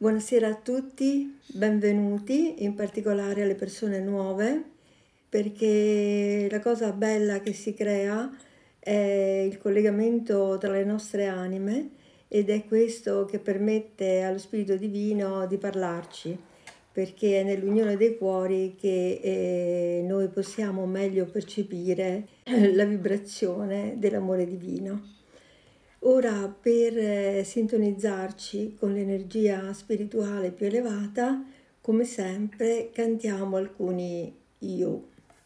Buonasera a tutti, benvenuti, in particolare alle persone nuove, perché la cosa bella che si crea è il collegamento tra le nostre anime ed è questo che permette allo Spirito Divino di parlarci, perché è nell'unione dei cuori che noi possiamo meglio percepire la vibrazione dell'amore divino. Ora, per sintonizzarci con l'energia spirituale più elevata, come sempre, cantiamo alcuni io.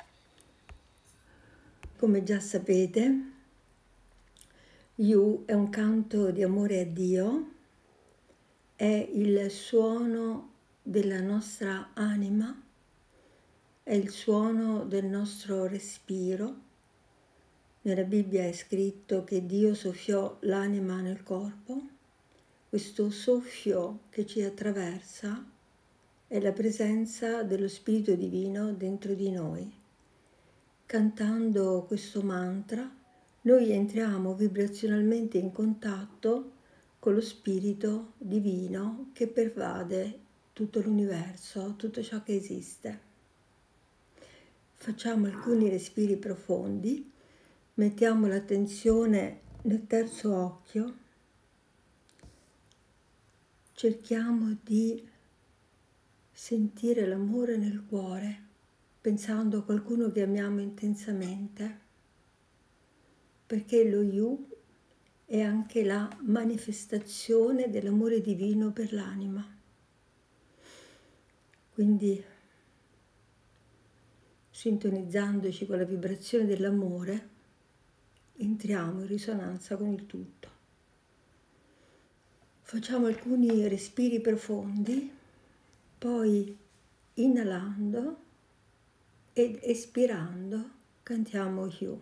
Come già sapete, io è un canto di amore a Dio, è il suono della nostra anima, è il suono del nostro respiro. Nella Bibbia è scritto che Dio soffiò l'anima nel corpo. Questo soffio che ci attraversa è la presenza dello Spirito Divino dentro di noi. Cantando questo mantra, noi entriamo vibrazionalmente in contatto con lo Spirito Divino che pervade tutto l'universo, tutto ciò che esiste. Facciamo alcuni respiri profondi. Mettiamo l'attenzione nel terzo occhio, cerchiamo di sentire l'amore nel cuore, pensando a qualcuno che amiamo intensamente, perché lo Yu è anche la manifestazione dell'amore divino per l'anima. Quindi, sintonizzandoci con la vibrazione dell'amore, entriamo in risonanza con il tutto. Facciamo alcuni respiri profondi, poi inalando ed espirando cantiamo Yu.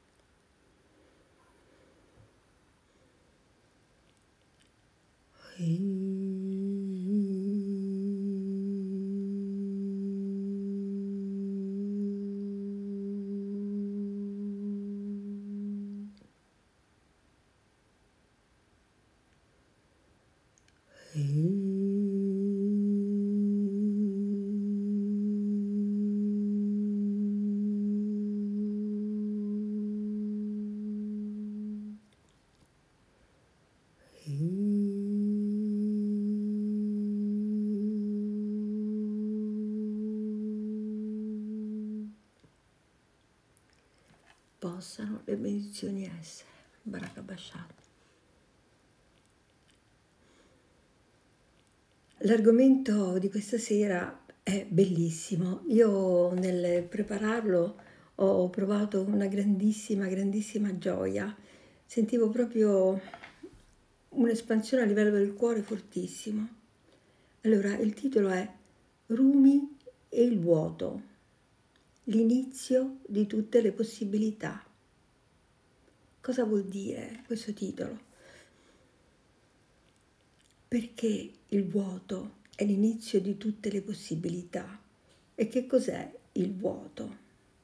Possano le benedizioni essere. Barakabashat. L'argomento di questa sera è bellissimo. Io nel prepararlo ho provato una grandissima gioia. Sentivo proprio un'espansione a livello del cuore fortissimo. Allora, il titolo è Rumi e il vuoto, l'inizio di tutte le possibilità. Cosa vuol dire questo titolo? Perché il vuoto è l'inizio di tutte le possibilità. E che cos'è il vuoto?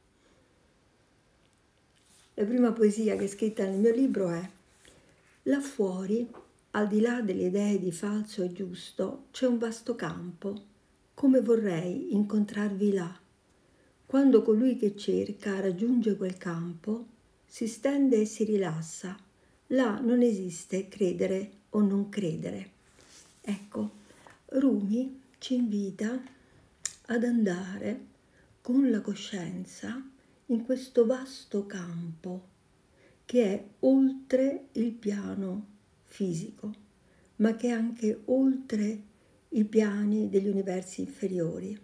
La prima poesia che è scritta nel mio libro è: là fuori, al di là delle idee di falso e giusto, c'è un vasto campo. Come vorrei incontrarvi là. Quando colui che cerca raggiunge quel campo, si stende e si rilassa. Là non esiste credere o non credere. Ecco, Rumi ci invita ad andare con la coscienza in questo vasto campo che è oltre il piano fisico, ma che è anche oltre i piani degli universi inferiori.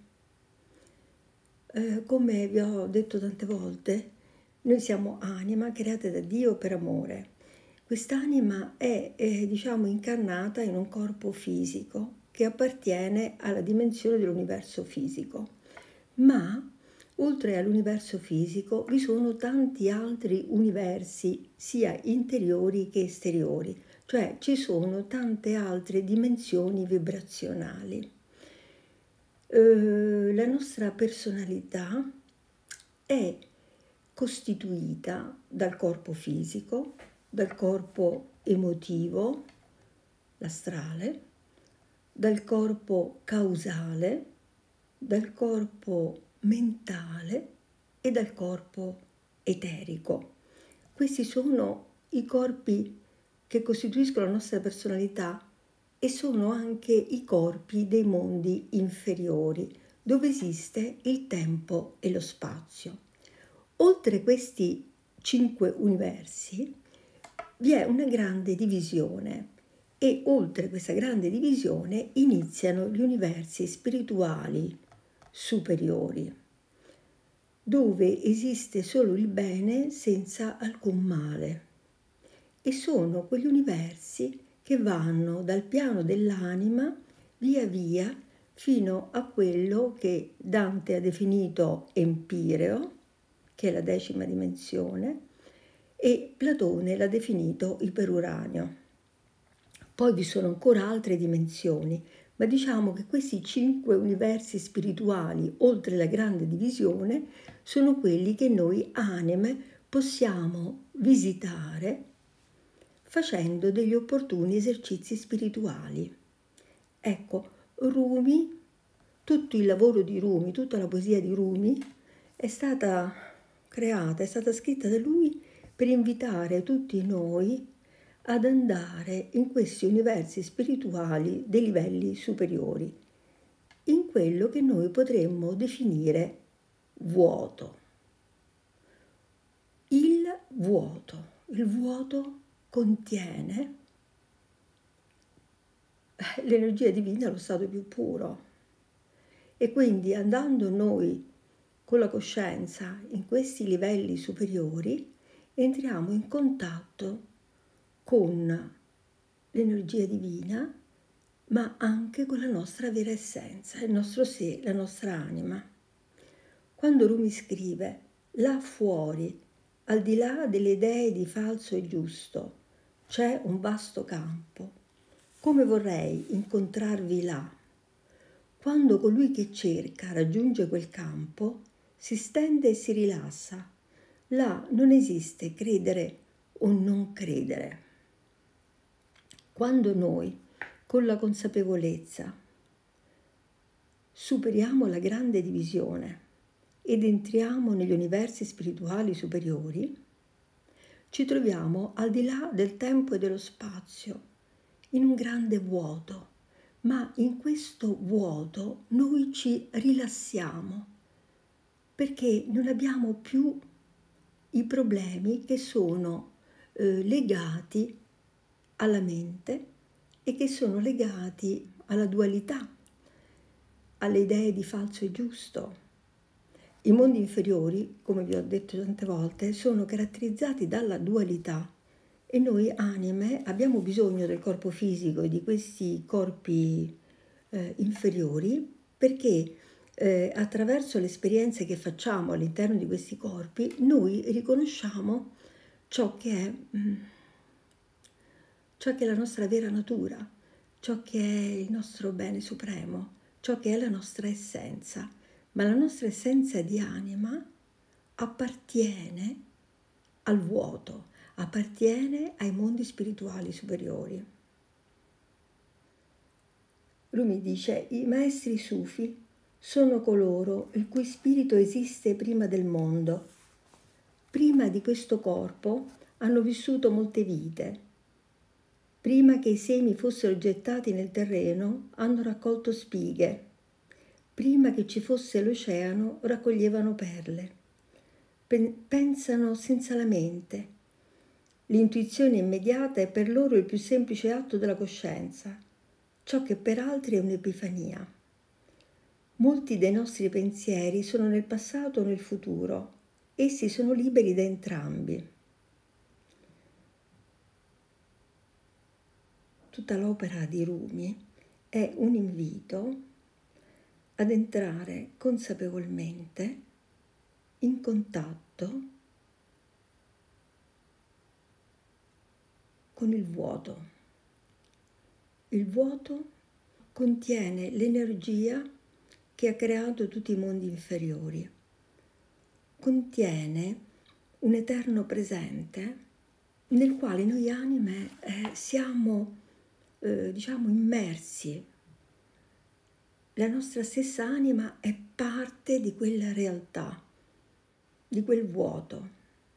Come vi ho detto tante volte, noi siamo anima creata da Dio per amore. Quest'anima è incarnata in un corpo fisico che appartiene alla dimensione dell'universo fisico. Ma oltre all'universo fisico vi sono tanti altri universi, sia interiori che esteriori, cioè ci sono tante altre dimensioni vibrazionali. La nostra personalità è costituita dal corpo fisico, dal corpo emotivo, l'astrale, dal corpo causale, dal corpo mentale e dal corpo eterico. Questi sono i corpi che costituiscono la nostra personalità e sono anche i corpi dei mondi inferiori, dove esiste il tempo e lo spazio. Oltre questi 5 universi vi è una grande divisione e oltre questa grande divisione iniziano gli universi spirituali superiori, dove esiste solo il bene senza alcun male. E sono quegli universi che vanno dal piano dell'anima via via fino a quello che Dante ha definito empireo, che è la 10ª dimensione, e Platone l'ha definito iperuranio. Poi vi sono ancora altre dimensioni, ma diciamo che questi 5 universi spirituali, oltre la grande divisione, sono quelli che noi anime possiamo visitare facendo degli opportuni esercizi spirituali. Ecco, Rumi, tutto il lavoro di Rumi, tutta la poesia di Rumi è stata creata, è stata scritta da lui per invitare tutti noi ad andare in questi universi spirituali dei livelli superiori, in quello che noi potremmo definire vuoto. Il vuoto contiene l'energia divina allo stato più puro e quindi andando noi con la coscienza in questi livelli superiori entriamo in contatto con l'energia divina, ma anche con la nostra vera essenza, il nostro sé, la nostra anima. Quando Rumi scrive là fuori, al di là delle idee di falso e giusto, c'è un vasto campo. Come vorrei incontrarvi là. Quando colui che cerca raggiunge quel campo, si stende e si rilassa. Là non esiste credere o non credere. Quando noi, con la consapevolezza, superiamo la grande divisione ed entriamo negli universi spirituali superiori, ci troviamo al di là del tempo e dello spazio, in un grande vuoto, ma in questo vuoto noi ci rilassiamo perché non abbiamo più i problemi che sono legati alla mente e che sono legati alla dualità, alle idee di falso e giusto. I mondi inferiori, come vi ho detto tante volte, sono caratterizzati dalla dualità e noi anime abbiamo bisogno del corpo fisico e di questi corpi inferiori perché attraverso le esperienze che facciamo all'interno di questi corpi noi riconosciamo ciò che è la nostra vera natura, ciò che è il nostro bene supremo, ciò che è la nostra essenza. Ma la nostra essenza di anima appartiene al vuoto, appartiene ai mondi spirituali superiori. Rumi dice: i maestri sufi sono coloro il cui spirito esiste prima del mondo. Prima di questo corpo hanno vissuto molte vite. Prima che i semi fossero gettati nel terreno hanno raccolto spighe. Prima che ci fosse l'oceano raccoglievano perle. Pensano senza la mente. L'intuizione immediata è per loro il più semplice atto della coscienza, ciò che per altri è un'epifania. Molti dei nostri pensieri sono nel passato o nel futuro, essi sono liberi da entrambi. Tutta l'opera di Rumi è un invito ad entrare consapevolmente in contatto con il vuoto. Il vuoto contiene l'energia che ha creato tutti i mondi inferiori. Contiene un eterno presente nel quale noi anime siamo immersi la nostra stessa anima è parte di quella realtà, di quel vuoto.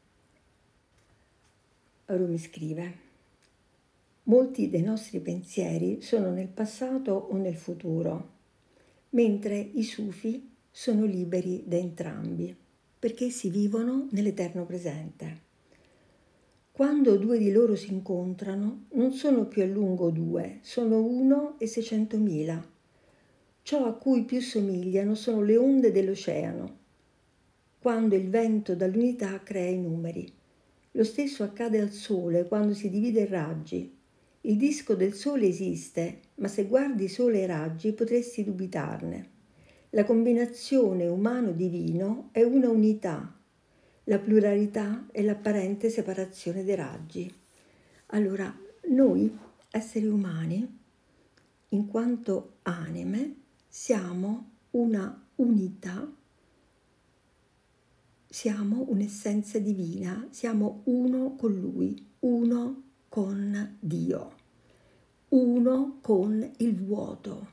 Rumi scrive: molti dei nostri pensieri sono nel passato o nel futuro, mentre i sufi sono liberi da entrambi, perché si vivono nell'eterno presente. Quando due di loro si incontrano, non sono più a lungo due, sono 1 e 600.000. Ciò a cui più somigliano sono le onde dell'oceano, quando il vento dall'unità crea i numeri. Lo stesso accade al Sole quando si divide in raggi. Il disco del Sole esiste, ma se guardi Sole e raggi potresti dubitarne. La combinazione umano-divino è una unità. La pluralità è l'apparente separazione dei raggi. Allora, noi, esseri umani, in quanto anime, siamo una unità, siamo un'essenza divina, siamo uno con Lui, uno con Dio, uno con il vuoto.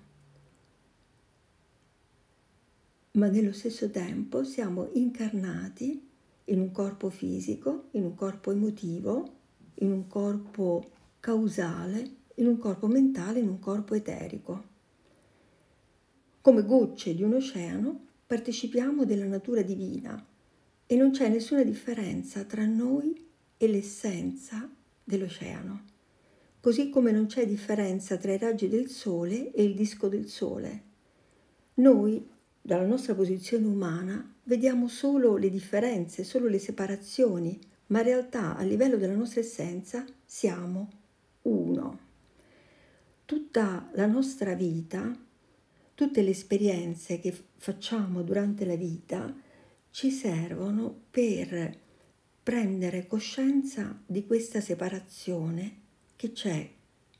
Ma nello stesso tempo siamo incarnati in un corpo fisico, in un corpo emotivo, in un corpo causale, in un corpo mentale, in un corpo eterico. Come gocce di un oceano partecipiamo della natura divina e non c'è nessuna differenza tra noi e l'essenza dell'oceano, così come non c'è differenza tra i raggi del Sole e il disco del Sole. Noi, dalla nostra posizione umana, vediamo solo le differenze, solo le separazioni, ma in realtà a livello della nostra essenza siamo uno. Tutta la nostra vita, tutte le esperienze che facciamo durante la vita ci servono per prendere coscienza di questa separazione che c'è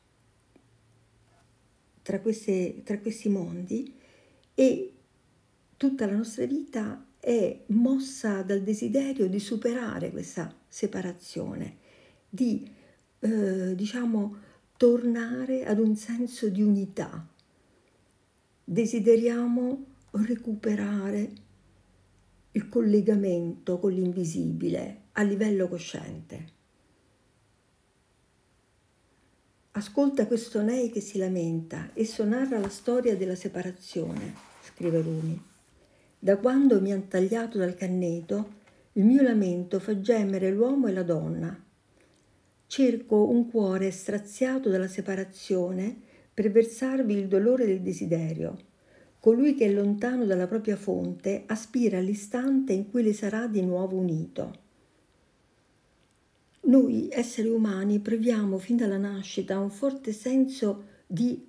tra questi mondi, e tutta la nostra vita è mossa dal desiderio di superare questa separazione, di tornare ad un senso di unità. Desideriamo recuperare il collegamento con l'invisibile a livello cosciente. Ascolta questo Nei che si lamenta, esso narra la storia della separazione, scrive Rumi. Da quando mi han tagliato dal canneto, il mio lamento fa gemere l'uomo e la donna. Cerco un cuore straziato dalla separazione per versarvi il dolore del desiderio. Colui che è lontano dalla propria fonte aspira all'istante in cui le sarà di nuovo unito. Noi esseri umani proviamo fin dalla nascita un forte senso di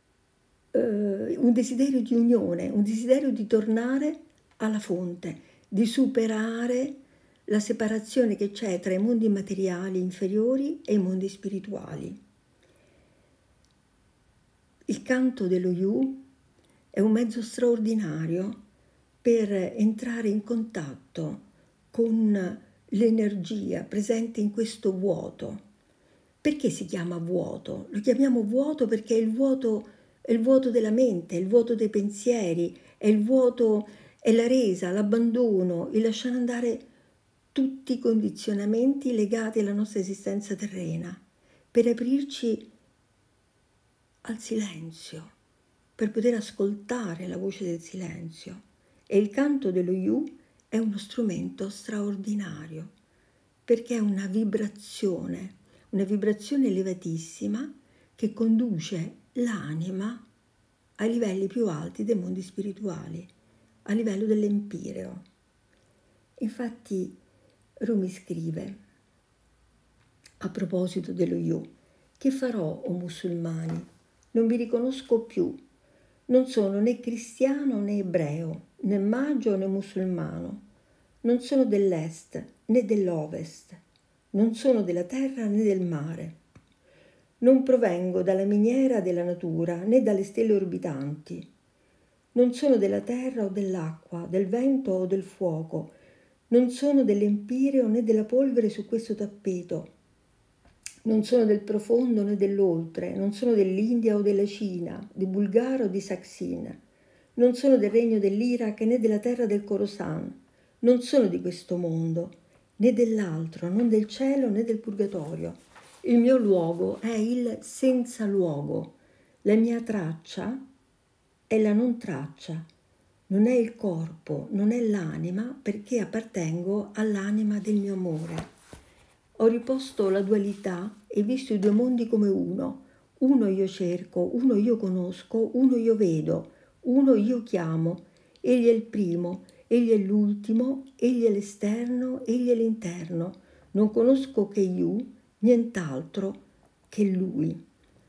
un desiderio di unione, un desiderio di tornare alla fonte, di superare la separazione che c'è tra i mondi materiali inferiori e i mondi spirituali. Il canto dello Yu è un mezzo straordinario per entrare in contatto con l'energia presente in questo vuoto. Perché si chiama vuoto? Lo chiamiamo vuoto perché è il vuoto della mente, è il vuoto dei pensieri, è il vuoto, è la resa, l'abbandono, il lasciare andare tutti i condizionamenti legati alla nostra esistenza terrena, per aprirci al silenzio, per poter ascoltare la voce del silenzio. E il canto dello Yu è uno strumento straordinario, perché è una vibrazione elevatissima che conduce l'anima ai livelli più alti dei mondi spirituali, a livello dell'empireo. Infatti Rumi scrive, a proposito dello Yu: che farò, o musulmani? Non vi riconosco più. Non sono né cristiano né ebreo, né magio né musulmano. Non sono dell'est né dell'ovest. Non sono della terra né del mare. Non provengo dalla miniera della natura né dalle stelle orbitanti. Non sono della terra o dell'acqua, del vento o del fuoco. Non sono dell'empireo né della polvere su questo tappeto. Non sono del profondo né dell'oltre, non sono dell'India o della Cina, di Bulgara o di Saxin. non sono del regno dell'Iraq né della terra del Khorasan, non sono di questo mondo, né dell'altro, non del cielo né del purgatorio. Il mio luogo è il senza luogo, la mia traccia è la non traccia, non è il corpo, non è l'anima, perché appartengo all'anima del mio amore. Ho riposto la dualità e visto i due mondi come uno. Uno io cerco, uno io conosco, uno io vedo, uno io chiamo. Egli è il primo, egli è l'ultimo, egli è l'esterno, egli è l'interno. Non conosco che io, nient'altro che lui.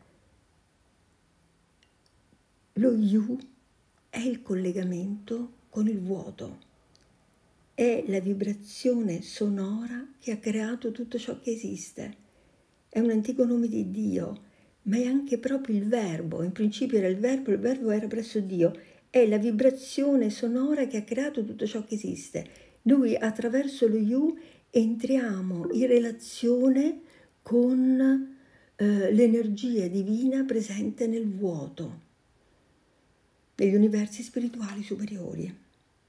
Lo yu è il collegamento con il vuoto. È la vibrazione sonora che ha creato tutto ciò che esiste. È un antico nome di Dio, ma è anche proprio il verbo. In principio era il verbo era presso Dio. È la vibrazione sonora che ha creato tutto ciò che esiste. Noi attraverso lo Yu entriamo in relazione con l'energia divina presente nel vuoto, negli universi spirituali superiori.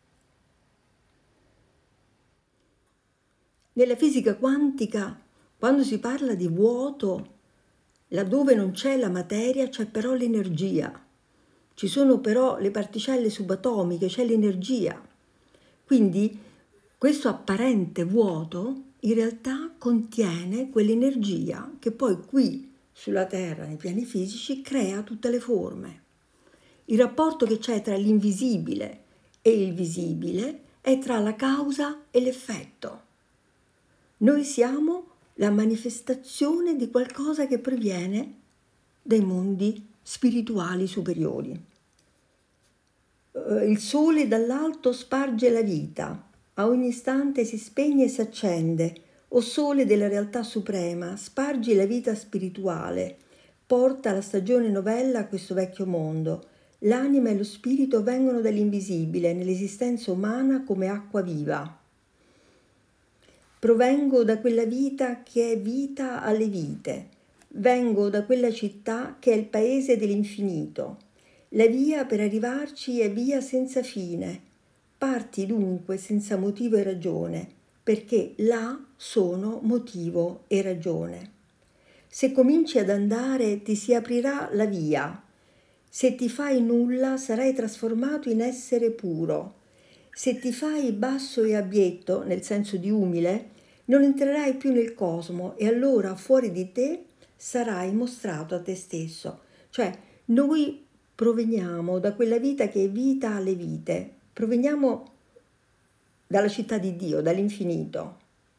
Nella fisica quantica, quando si parla di vuoto, laddove non c'è la materia, c'è però l'energia. Ci sono però le particelle subatomiche, c'è l'energia. Quindi questo apparente vuoto in realtà contiene quell'energia che poi qui sulla Terra, nei piani fisici, crea tutte le forme. Il rapporto che c'è tra l'invisibile e il visibile è tra la causa e l'effetto. Noi siamo la manifestazione di qualcosa che proviene dai mondi spirituali superiori. Il sole dall'alto sparge la vita, a ogni istante si spegne e si accende. O sole della realtà suprema, spargi la vita spirituale, porta la stagione novella a questo vecchio mondo. L'anima e lo spirito vengono dall'invisibile nell'esistenza umana come acqua viva. Provengo da quella vita che è vita alle vite. Vengo da quella città che è il paese dell'infinito. La via per arrivarci è via senza fine. Parti dunque senza motivo e ragione, perché là sono motivo e ragione. Se cominci ad andare ti si aprirà la via. Se ti fai nulla sarai trasformato in essere puro. Se ti fai basso e abietto, nel senso di umile, non entrerai più nel cosmo e allora fuori di te sarai mostrato a te stesso. Cioè, noi proveniamo da quella vita che è vita alle vite, proveniamo dalla città di Dio, dall'infinito.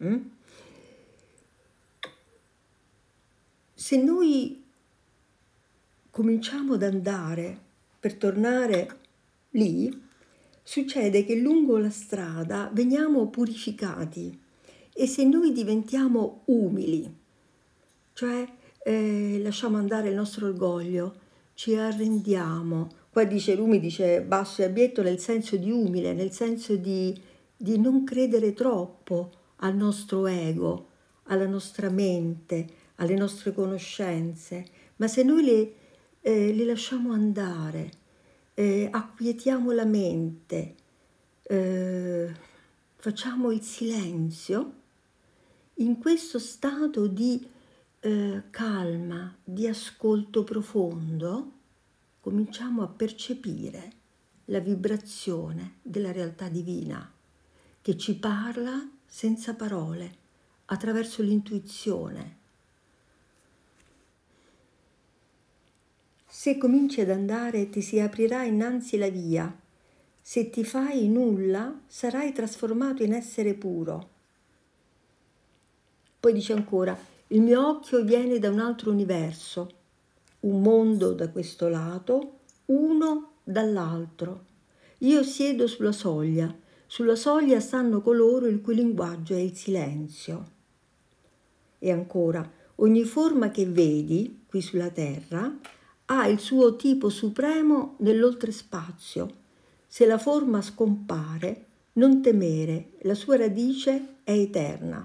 Se noi cominciamo ad andare per tornare lì, succede che lungo la strada veniamo purificati e se noi diventiamo umili, cioè lasciamo andare il nostro orgoglio, ci arrendiamo. Qua dice Rumi, dice basso e abietto nel senso di umile, nel senso di non credere troppo al nostro ego, alla nostra mente, alle nostre conoscenze, ma se noi le lasciamo andare, acquietiamo la mente, facciamo il silenzio, in questo stato di calma, di ascolto profondo, cominciamo a percepire la vibrazione della realtà divina che ci parla senza parole, attraverso l'intuizione. Se cominci ad andare ti si aprirà innanzi la via. Se ti fai nulla sarai trasformato in essere puro. Poi dice ancora, il mio occhio viene da un altro universo, un mondo da questo lato, uno dall'altro. Io siedo sulla soglia stanno coloro il cui linguaggio è il silenzio. E ancora, ogni forma che vedi qui sulla terra ha il suo tipo supremo nell'oltrespazio. Se la forma scompare, non temere, la sua radice è eterna.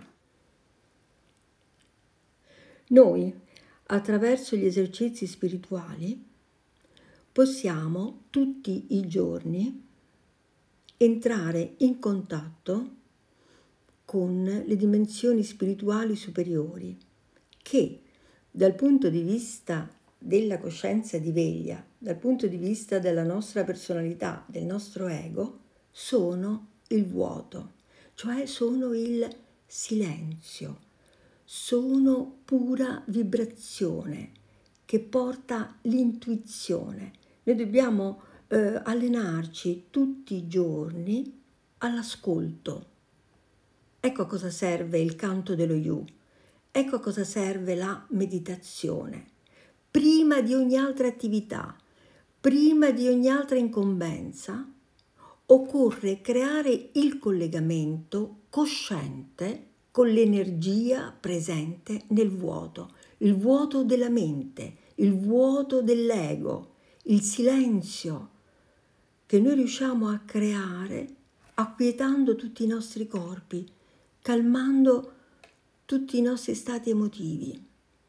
Noi, attraverso gli esercizi spirituali, possiamo tutti i giorni entrare in contatto con le dimensioni spirituali superiori che dal punto di vista della coscienza di veglia, dal punto di vista della nostra personalità, del nostro ego, sono il vuoto, cioè sono il silenzio, sono pura vibrazione che porta l'intuizione. Noi dobbiamo allenarci tutti i giorni all'ascolto. Ecco a cosa serve il canto dello Yu, ecco a cosa serve la meditazione. Prima di ogni altra attività, prima di ogni altra incombenza, occorre creare il collegamento cosciente con l'energia presente nel vuoto, il vuoto della mente, il vuoto dell'ego, il silenzio che noi riusciamo a creare acquietando tutti i nostri corpi, calmando tutti i nostri stati emotivi.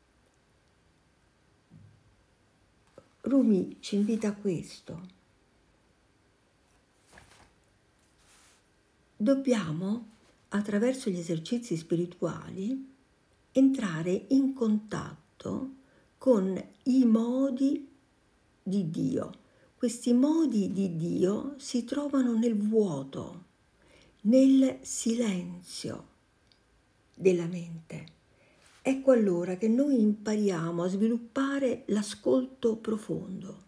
Rumi ci invita a questo. Dobbiamo, attraverso gli esercizi spirituali, entrare in contatto con i modi di Dio. Questi modi di Dio si trovano nel vuoto, nel silenzio della mente. Ecco allora che noi impariamo a sviluppare l'ascolto profondo.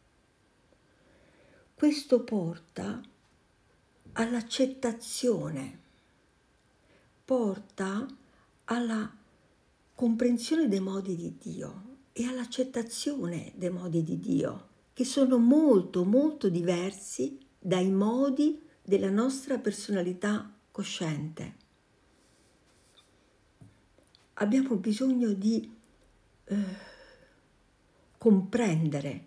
Questo porta all'accettazione, porta alla comprensione dei modi di Dio e all'accettazione dei modi di Dio, che sono molto, molto diversi dai modi della nostra personalità cosciente. Abbiamo bisogno di comprendere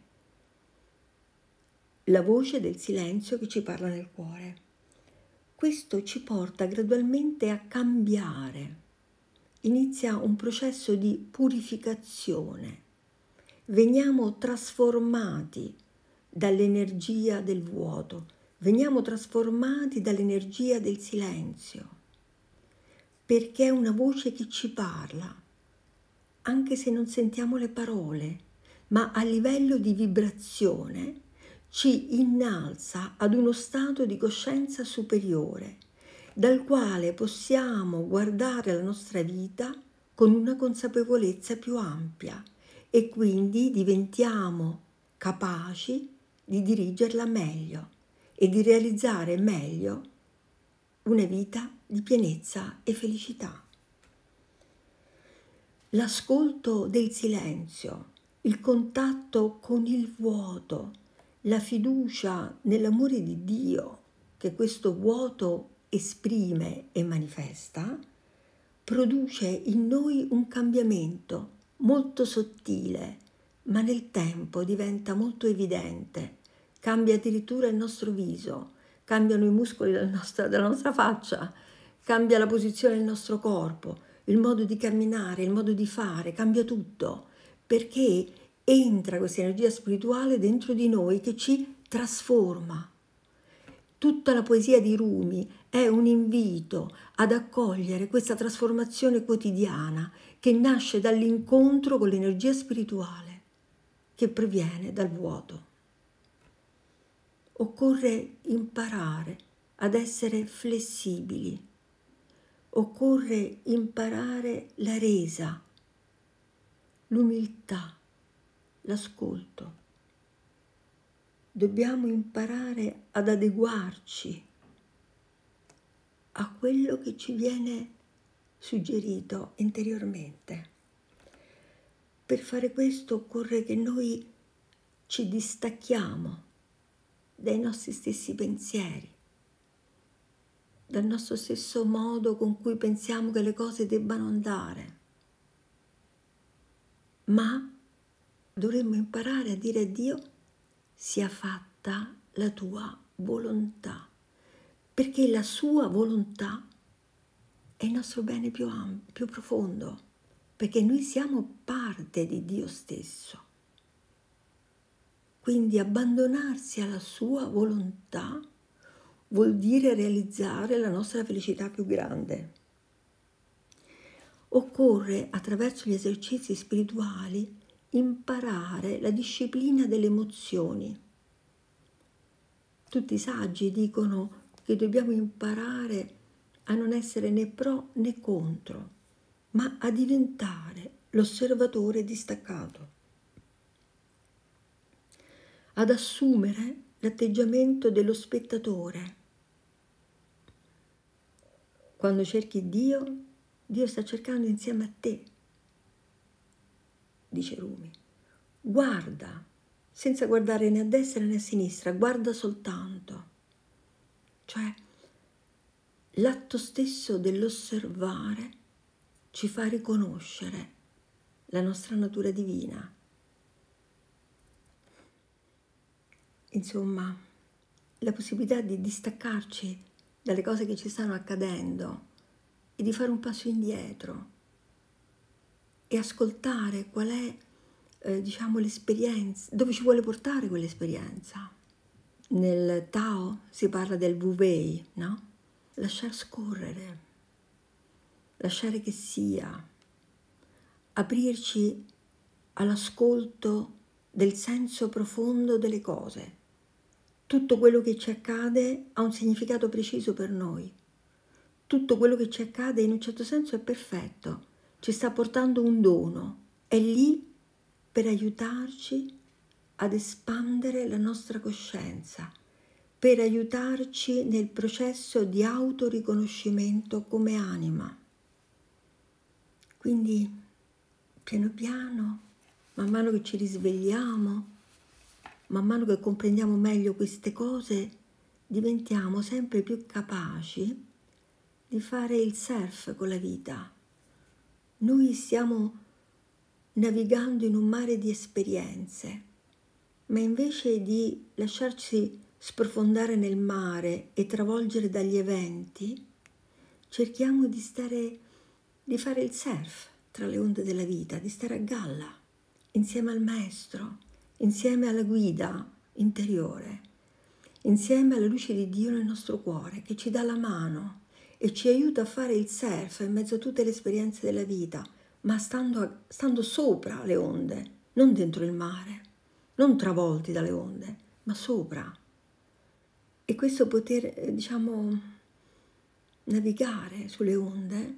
la voce del silenzio che ci parla nel cuore. Questo ci porta gradualmente a cambiare. Inizia un processo di purificazione. Veniamo trasformati dall'energia del vuoto, veniamo trasformati dall'energia del silenzio, perché è una voce che ci parla, anche se non sentiamo le parole, ma a livello di vibrazione ci innalza ad uno stato di coscienza superiore, dal quale possiamo guardare la nostra vita con una consapevolezza più ampia e quindi diventiamo capaci di dirigerla meglio e di realizzare meglio una vita di pienezza e felicità. L'ascolto del silenzio, il contatto con il vuoto, la fiducia nell'amore di Dio che questo vuoto esprime e manifesta, produce in noi un cambiamento molto sottile, ma nel tempo diventa molto evidente. Cambia addirittura il nostro viso, cambiano i muscoli della nostra faccia, cambia la posizione del nostro corpo, il modo di camminare, il modo di fare, cambia tutto, perché entra questa energia spirituale dentro di noi che ci trasforma. Tutta la poesia di Rumi è un invito ad accogliere questa trasformazione quotidiana che nasce dall'incontro con l'energia spirituale che proviene dal vuoto. Occorre imparare ad essere flessibili, occorre imparare la resa, l'umiltà, l'ascolto. Dobbiamo imparare ad adeguarci a quello che ci viene suggerito interiormente. Per fare questo occorre che noi ci distacchiamo dai nostri stessi pensieri, dal nostro stesso modo con cui pensiamo che le cose debbano andare, ma dovremmo imparare a dire a Dio: sia fatta la tua volontà, perché la sua volontà è il nostro bene più ampio, più profondo, perché noi siamo parte di Dio stesso. Quindi abbandonarsi alla sua volontà vuol dire realizzare la nostra felicità più grande. Occorre, attraverso gli esercizi spirituali, imparare la disciplina delle emozioni. Tutti i saggi dicono che dobbiamo imparare a non essere né pro né contro, ma a diventare l'osservatore distaccato, ad assumere l'atteggiamento dello spettatore. Quando cerchi Dio, Dio sta cercando insieme a te, dice Rumi. Guarda, senza guardare né a destra né a sinistra, guarda soltanto. Cioè, l'atto stesso dell'osservare ci fa riconoscere la nostra natura divina. Insomma, la possibilità di distaccarci dalle cose che ci stanno accadendo e di fare un passo indietro e ascoltare qual è, l'esperienza, dove ci vuole portare quell'esperienza. Nel Tao si parla del Wu Wei, no? Lasciar scorrere, lasciare che sia, aprirci all'ascolto del senso profondo delle cose. Tutto quello che ci accade ha un significato preciso per noi. Tutto quello che ci accade in un certo senso è perfetto, ci sta portando un dono, è lì per aiutarci ad espandere la nostra coscienza, per aiutarci nel processo di autoriconoscimento come anima. Quindi, piano piano, man mano che ci risvegliamo, man mano che comprendiamo meglio queste cose, diventiamo sempre più capaci di fare il surf con la vita. Noi stiamo navigando in un mare di esperienze, ma invece di lasciarci sprofondare nel mare e travolgere dagli eventi, cerchiamo di fare il surf tra le onde della vita, di stare a galla, insieme al maestro, insieme alla guida interiore, insieme alla luce di Dio nel nostro cuore, che ci dà la mano e ci aiuta a fare il surf in mezzo a tutte le esperienze della vita, ma stando sopra le onde, non dentro il mare, non travolti dalle onde, ma sopra. E questo poter, navigare sulle onde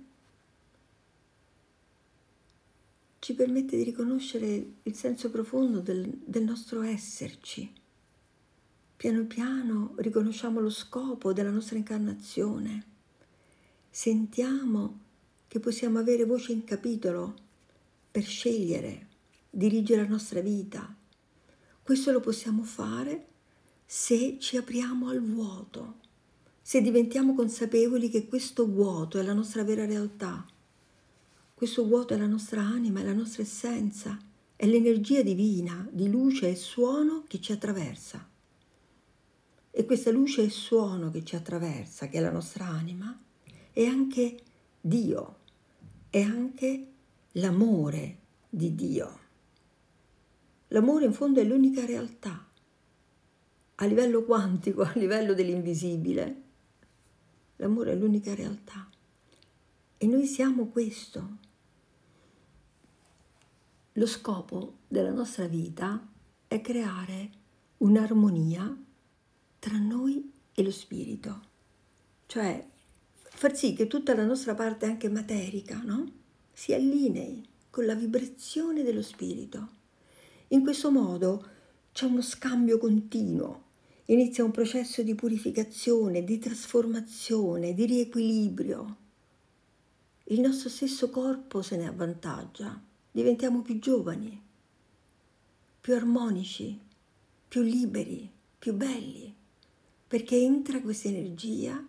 ci permette di riconoscere il senso profondo del nostro esserci. Piano piano riconosciamo lo scopo della nostra incarnazione. Sentiamo che possiamo avere voce in capitolo per scegliere, dirigere la nostra vita. Questo lo possiamo fare se ci apriamo al vuoto, se diventiamo consapevoli che questo vuoto è la nostra vera realtà. Questo vuoto è la nostra anima, è la nostra essenza, è l'energia divina di luce e suono che ci attraversa. E questa luce e suono che ci attraversa, che è la nostra anima, è anche Dio, è anche l'amore di Dio. L'amore in fondo è l'unica realtà, a livello quantico, a livello dell'invisibile. L'amore è l'unica realtà. E noi siamo questo. Lo scopo della nostra vita è creare un'armonia tra noi e lo spirito, cioè far sì che tutta la nostra parte anche materica, no? Si allinei con la vibrazione dello spirito. In questo modo c'è uno scambio continuo, inizia un processo di purificazione, di trasformazione, di riequilibrio. Il nostro stesso corpo se ne avvantaggia, diventiamo più giovani, più armonici, più liberi, più belli, perché entra questa energia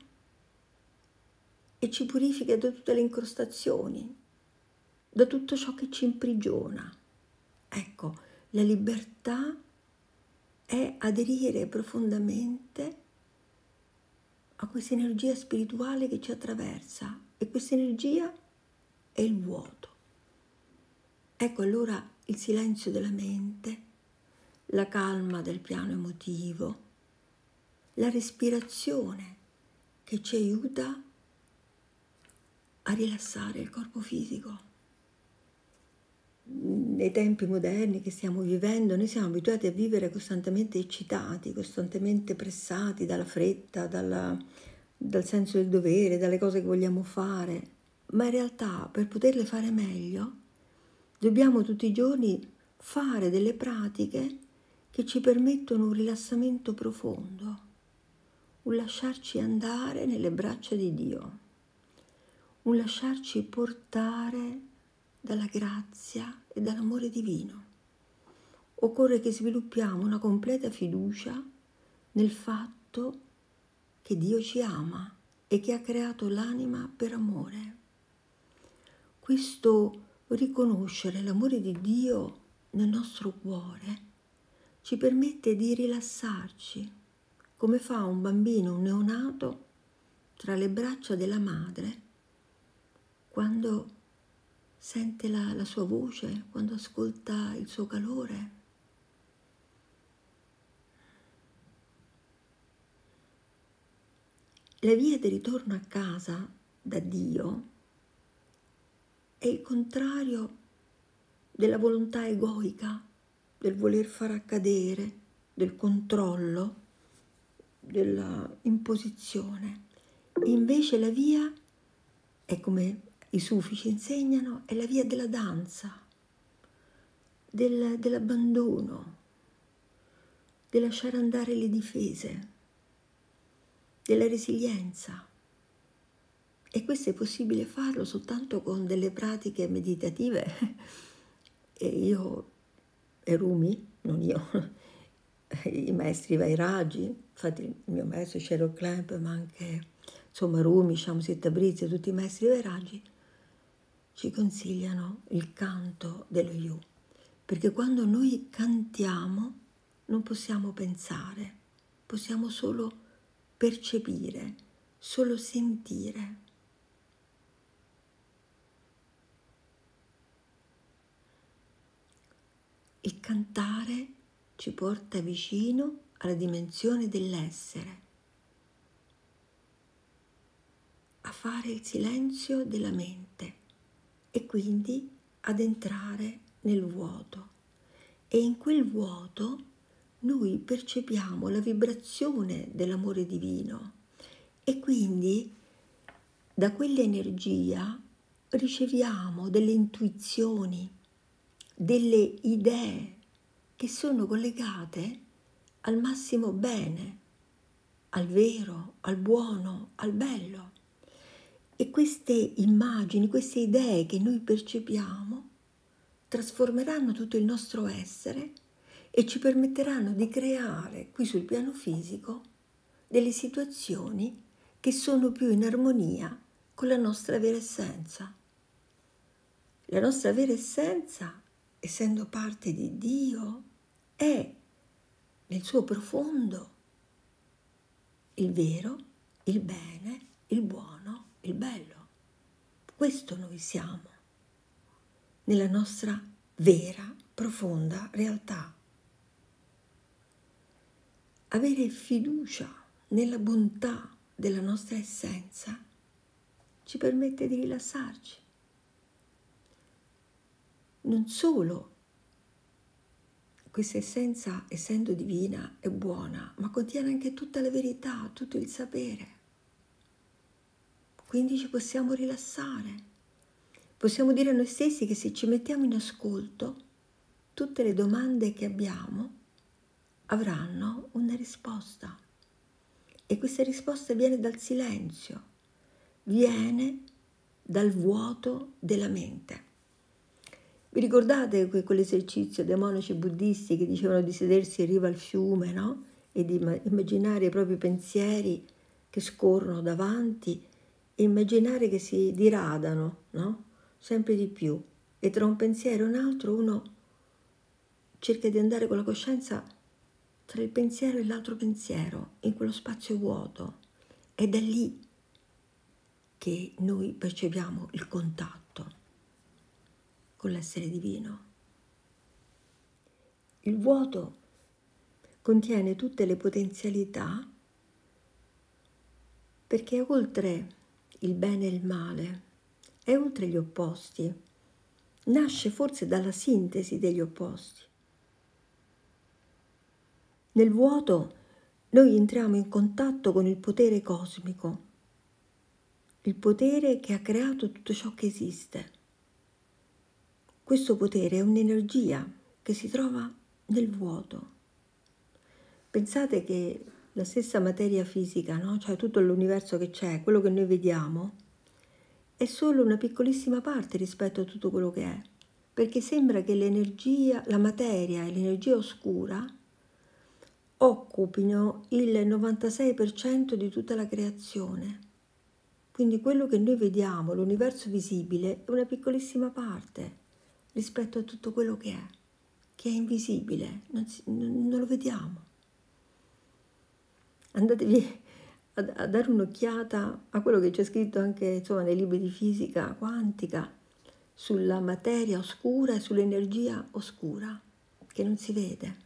e ci purifica da tutte le incrostazioni, da tutto ciò che ci imprigiona. Ecco, la libertà è aderire profondamente a questa energia spirituale che ci attraversa, e questa energia è il vuoto. Ecco allora il silenzio della mente, la calma del piano emotivo, la respirazione che ci aiuta a rilassare il corpo fisico. Nei tempi moderni che stiamo vivendo, noi siamo abituati a vivere costantemente eccitati, costantemente pressati dalla fretta, dal senso del dovere, dalle cose che vogliamo fare, ma in realtà per poterle fare meglio dobbiamo tutti i giorni fare delle pratiche che ci permettono un rilassamento profondo, un lasciarci andare nelle braccia di Dio, un lasciarci portare dalla grazia e dall'amore divino. Occorre che sviluppiamo una completa fiducia nel fatto che Dio ci ama e che ha creato l'anima per amore. Questo riconoscere l'amore di Dio nel nostro cuore ci permette di rilassarci, come fa un bambino, un neonato, tra le braccia della madre, quando sente la sua voce, quando ascolta il suo calore. La via di ritorno a casa da Dio è il contrario della volontà egoica, del voler far accadere, del controllo, della imposizione. Invece la via è, come i sufi ci insegnano, è la via della danza, dell'abbandono, del lasciare andare le difese, della resilienza. E questo è possibile farlo soltanto con delle pratiche meditative. E io e Rumi, non io, i maestri Vairagi, infatti il mio maestro Sherlock Clamp, ma anche insomma Rumi, Shamsi Tabrizi, tutti i maestri Vairagi ci consigliano il canto dello yu, perché quando noi cantiamo non possiamo pensare, possiamo solo percepire, solo sentire. Il cantare ci porta vicino alla dimensione dell'essere, a fare il silenzio della mente e quindi ad entrare nel vuoto. E in quel vuoto noi percepiamo la vibrazione dell'amore divino e quindi da quell'energia riceviamo delle intuizioni, delle idee che sono collegate al massimo bene, al vero, al buono, al bello. E queste immagini, queste idee che noi percepiamo trasformeranno tutto il nostro essere e ci permetteranno di creare qui sul piano fisico delle situazioni che sono più in armonia con la nostra vera essenza. La nostra vera essenza, essendo parte di Dio, è nel suo profondo il vero, il bene, il buono, il bello. Questo noi siamo, nella nostra vera, profonda realtà. Avere fiducia nella bontà della nostra essenza ci permette di rilassarci. Non solo questa essenza, essendo divina, è buona, ma contiene anche tutta la verità, tutto il sapere. Quindi ci possiamo rilassare. Possiamo dire a noi stessi che se ci mettiamo in ascolto, tutte le domande che abbiamo avranno una risposta. E questa risposta viene dal silenzio, viene dal vuoto della mente. Vi ricordate quell'esercizio dei monaci buddisti che dicevano di sedersi in riva al fiume, no? E di immaginare i propri pensieri che scorrono davanti e immaginare che si diradano, no? Sempre di più. E tra un pensiero e un altro uno cerca di andare con la coscienza tra il pensiero e l'altro pensiero, in quello spazio vuoto. È da lì che noi percepiamo il contatto con l'essere divino. Il vuoto contiene tutte le potenzialità, perché è oltre il bene e il male, è oltre gli opposti, nasce forse dalla sintesi degli opposti. Nel vuoto noi entriamo in contatto con il potere cosmico, il potere che ha creato tutto ciò che esiste. Questo potere è un'energia che si trova nel vuoto. Pensate che la stessa materia fisica, no? Cioè tutto l'universo che c'è, quello che noi vediamo, è solo una piccolissima parte rispetto a tutto quello che è, perché sembra che l'energia, la materia e l'energia oscura occupino il 96% di tutta la creazione. Quindi quello che noi vediamo, l'universo visibile, è una piccolissima parte rispetto a tutto quello che è invisibile, non lo vediamo. Andatevi a dare un'occhiata a quello che c'è scritto anche insomma, nei libri di fisica quantica sulla materia oscura e sull'energia oscura che non si vede.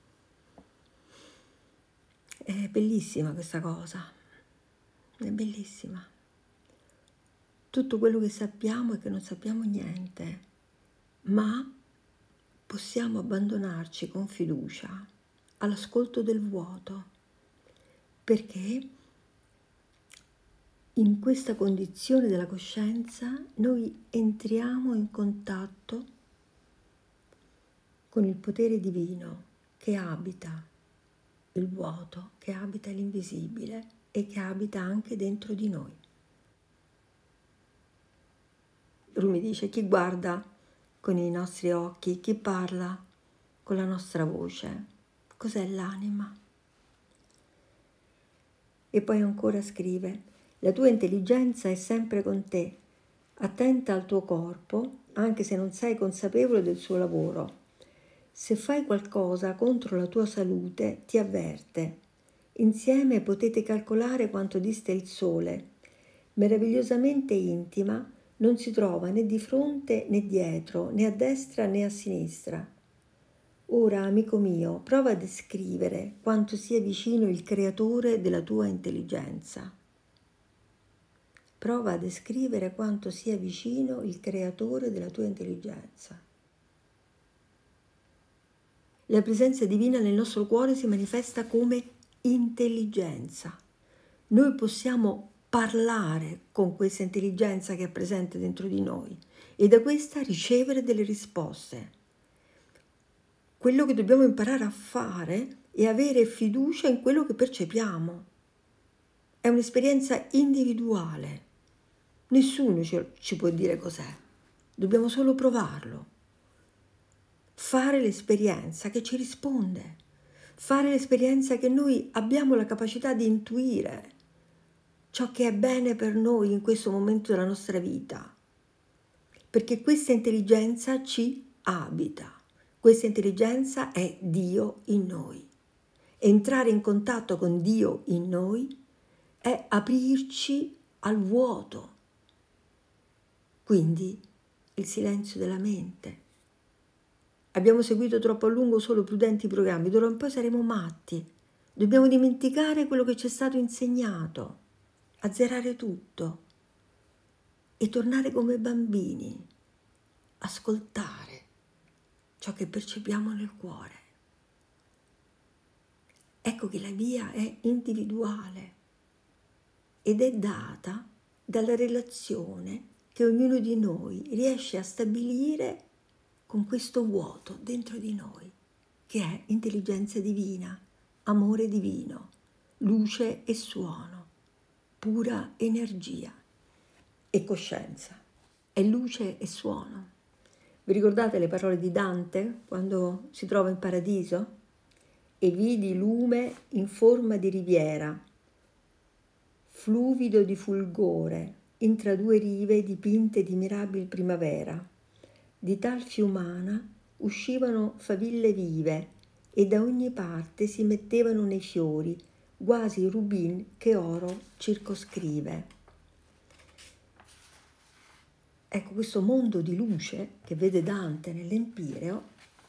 È bellissima questa cosa, è bellissima. Tutto quello che sappiamo è che non sappiamo niente, ma possiamo abbandonarci con fiducia all'ascolto del vuoto, perché in questa condizione della coscienza noi entriamo in contatto con il potere divino che abita il vuoto, che abita l'invisibile e che abita anche dentro di noi. Rumi dice: chi guarda con i nostri occhi, chi parla con la nostra voce, cos'è l'anima? E poi ancora scrive: la tua intelligenza è sempre con te, attenta al tuo corpo, anche se non sei consapevole del suo lavoro. Se fai qualcosa contro la tua salute, ti avverte. Insieme potete calcolare quanto dista il sole. Meravigliosamente intima, non si trova né di fronte né dietro, né a destra né a sinistra. Ora, amico mio, prova a descrivere quanto sia vicino il creatore della tua intelligenza. Prova a descrivere quanto sia vicino il creatore della tua intelligenza. La presenza divina nel nostro cuore si manifesta come intelligenza. Noi possiamo parlare con questa intelligenza che è presente dentro di noi e da questa ricevere delle risposte. Quello che dobbiamo imparare a fare è avere fiducia in quello che percepiamo. È un'esperienza individuale. Nessuno ci può dire cos'è. Dobbiamo solo provarlo. Fare l'esperienza che ci risponde. Fare l'esperienza che noi abbiamo la capacità di intuire ciò che è bene per noi in questo momento della nostra vita. Perché questa intelligenza ci abita. Questa intelligenza è Dio in noi. Entrare in contatto con Dio in noi è aprirci al vuoto. Quindi il silenzio della mente. Abbiamo seguito troppo a lungo solo prudenti programmi, d'ora in poi saremo matti. Dobbiamo dimenticare quello che ci è stato insegnato, azzerare tutto e tornare come bambini, ascoltare ciò che percepiamo nel cuore. Ecco che la via è individuale ed è data dalla relazione che ognuno di noi riesce a stabilire con questo vuoto dentro di noi, che è intelligenza divina, amore divino, luce e suono, pura energia e coscienza. È luce e suono. Vi ricordate le parole di Dante quando si trova in paradiso? E vidi lume in forma di riviera, fluvido di fulgore, intra due rive dipinte di mirabil primavera. Di tal fiumana uscivano faville vive e da ogni parte si mettevano nei fiori, quasi rubin che oro circoscrive. Ecco, questo mondo di luce che vede Dante nell'Empireo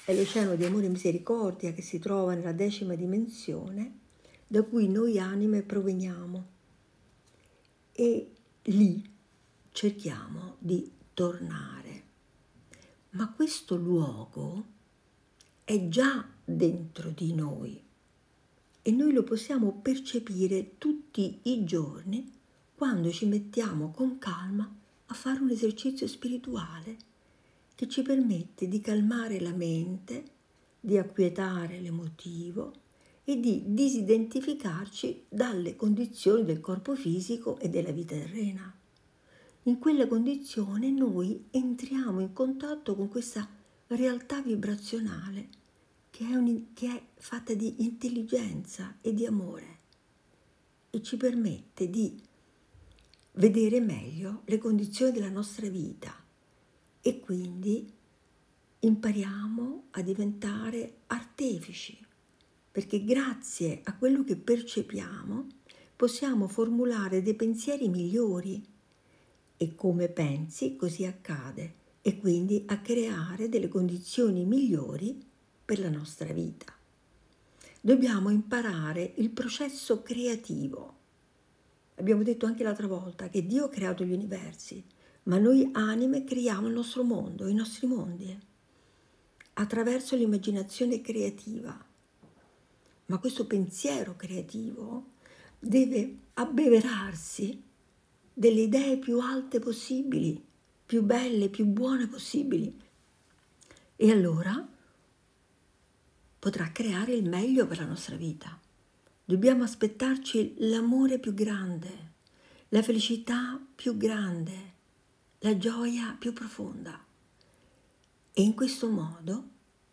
è l'oceano di amore e misericordia che si trova nella 10ª dimensione, da cui noi anime proveniamo. E lì cerchiamo di tornare. Ma questo luogo è già dentro di noi e noi lo possiamo percepire tutti i giorni quando ci mettiamo con calma a fare un esercizio spirituale che ci permette di calmare la mente, di acquietare l'emotivo e di disidentificarci dalle condizioni del corpo fisico e della vita terrena. In quella condizione noi entriamo in contatto con questa realtà vibrazionale che è fatta di intelligenza e di amore e ci permette di vedere meglio le condizioni della nostra vita e quindi impariamo a diventare artefici, perché grazie a quello che percepiamo possiamo formulare dei pensieri migliori e come pensi così accade e quindi a creare delle condizioni migliori per la nostra vita. Dobbiamo imparare il processo creativo. Abbiamo detto anche l'altra volta che Dio ha creato gli universi, ma noi anime creiamo il nostro mondo, i nostri mondi, attraverso l'immaginazione creativa. Ma questo pensiero creativo deve abbeverarsi delle idee più alte possibili, più belle, più buone possibili. E allora potrà creare il meglio per la nostra vita. Dobbiamo aspettarci l'amore più grande, la felicità più grande, la gioia più profonda. E in questo modo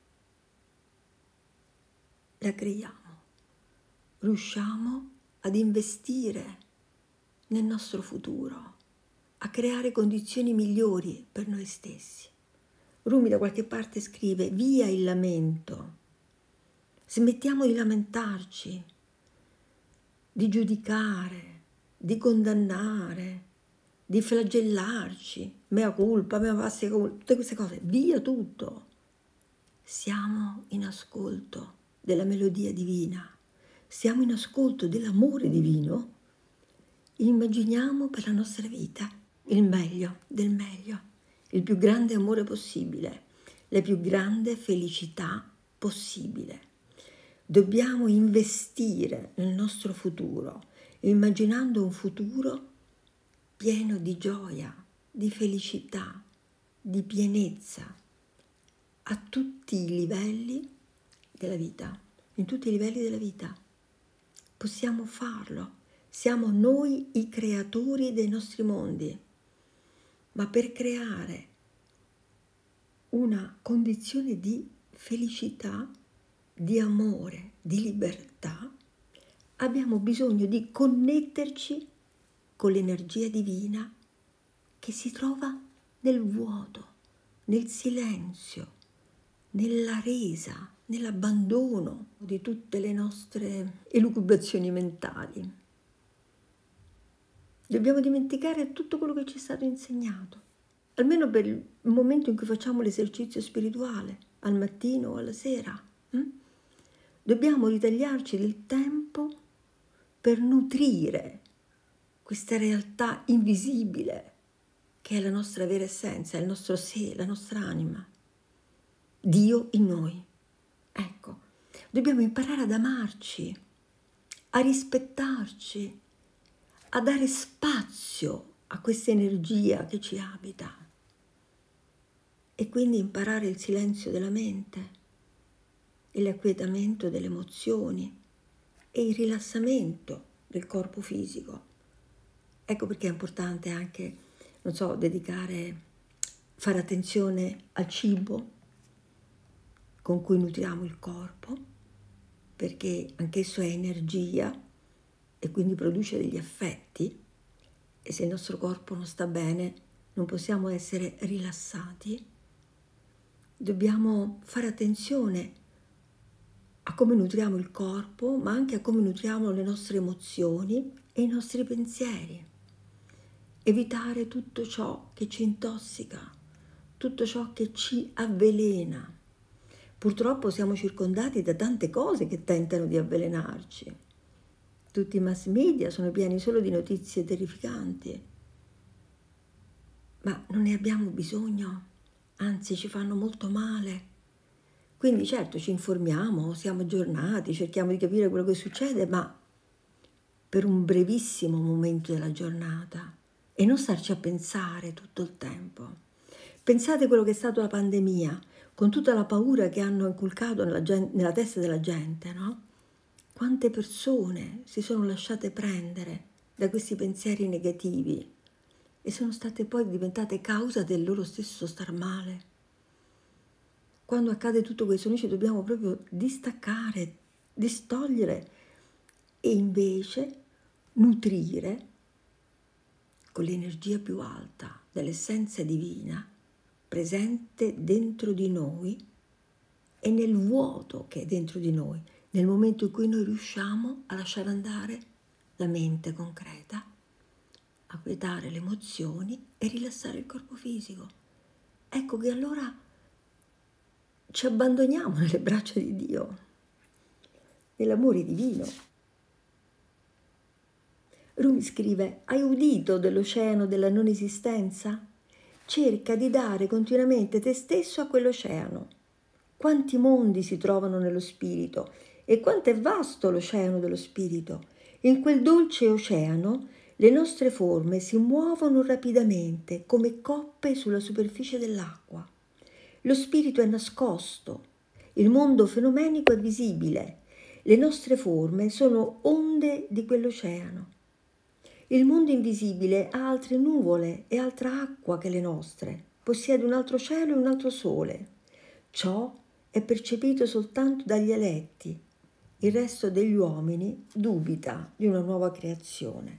la creiamo. Riusciamo ad investire nel nostro futuro, a creare condizioni migliori per noi stessi. Rumi da qualche parte scrive: via il lamento, smettiamo di lamentarci, di giudicare, di condannare, di flagellarci, mea culpa, tutte queste cose, via tutto. Siamo in ascolto della melodia divina, siamo in ascolto dell'amore divino. Immaginiamo per la nostra vita il meglio del meglio, il più grande amore possibile, la più grande felicità possibile. Dobbiamo investire nel nostro futuro, immaginando un futuro pieno di gioia, di felicità, di pienezza, a tutti i livelli della vita, in tutti i livelli della vita. Possiamo farlo. Siamo noi i creatori dei nostri mondi, ma per creare una condizione di felicità, di amore, di libertà, abbiamo bisogno di connetterci con l'energia divina che si trova nel vuoto, nel silenzio, nella resa, nell'abbandono di tutte le nostre elucubrazioni mentali. Dobbiamo dimenticare tutto quello che ci è stato insegnato, almeno per il momento in cui facciamo l'esercizio spirituale, al mattino o alla sera. Dobbiamo ritagliarci del tempo per nutrire questa realtà invisibile che è la nostra vera essenza, il nostro sé, la nostra anima, Dio in noi. Ecco, dobbiamo imparare ad amarci, a rispettarci, a dare spazio a questa energia che ci abita e quindi imparare il silenzio della mente e l'acquietamento delle emozioni e il rilassamento del corpo fisico. Ecco perché è importante anche, fare attenzione al cibo con cui nutriamo il corpo, perché anch'esso è energia e quindi produce degli effetti, e se il nostro corpo non sta bene non possiamo essere rilassati. Dobbiamo fare attenzione a come nutriamo il corpo, ma anche a come nutriamo le nostre emozioni e i nostri pensieri. Evitare tutto ciò che ci intossica, tutto ciò che ci avvelena. Purtroppo siamo circondati da tante cose che tentano di avvelenarci. Tutti i mass media sono pieni solo di notizie terrificanti. Ma non ne abbiamo bisogno, anzi ci fanno molto male. Quindi certo ci informiamo, siamo aggiornati, cerchiamo di capire quello che succede, ma per un brevissimo momento della giornata e non starci a pensare tutto il tempo. Pensate quello che è stato la pandemia, con tutta la paura che hanno inculcato nella testa della gente, no? Quante persone si sono lasciate prendere da questi pensieri negativi e sono state poi diventate causa del loro stesso star male. Quando accade tutto questo noi ci dobbiamo proprio distaccare, distogliere e invece nutrire con l'energia più alta dell'essenza divina presente dentro di noi e nel vuoto che è dentro di noi, nel momento in cui noi riusciamo a lasciare andare la mente concreta, a quietare le emozioni e rilassare il corpo fisico. Ecco che allora ci abbandoniamo nelle braccia di Dio, nell'amore divino. Rumi scrive: hai udito dell'oceano della non esistenza? Cerca di dare continuamente te stesso a quell'oceano. Quanti mondi si trovano nello spirito e quanto è vasto l'oceano dello spirito. In quel dolce oceano le nostre forme si muovono rapidamente come coppe sulla superficie dell'acqua. Lo spirito è nascosto, il mondo fenomenico è visibile, le nostre forme sono onde di quell'oceano. Il mondo invisibile ha altre nuvole e altra acqua che le nostre, possiede un altro cielo e un altro sole. Ciò è percepito soltanto dagli eletti. Il resto degli uomini dubita di una nuova creazione.